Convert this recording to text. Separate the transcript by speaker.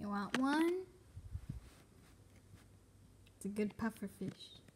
Speaker 1: You want one? It's a good puffer fish.